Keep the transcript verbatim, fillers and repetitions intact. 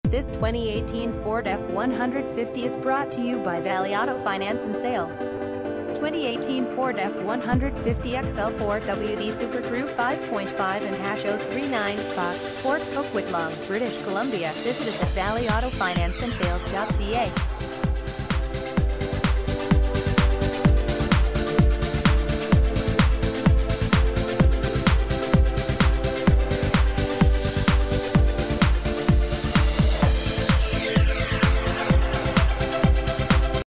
This twenty eighteen Ford F one fifty is brought to you by Valley Auto Finance and Sales. twenty eighteen Ford F one fifty X L four W D SuperCrew five point five and oh three nine, Fox, Port Coquitlam, British Columbia. Visited at valley auto finance and sales dot c a.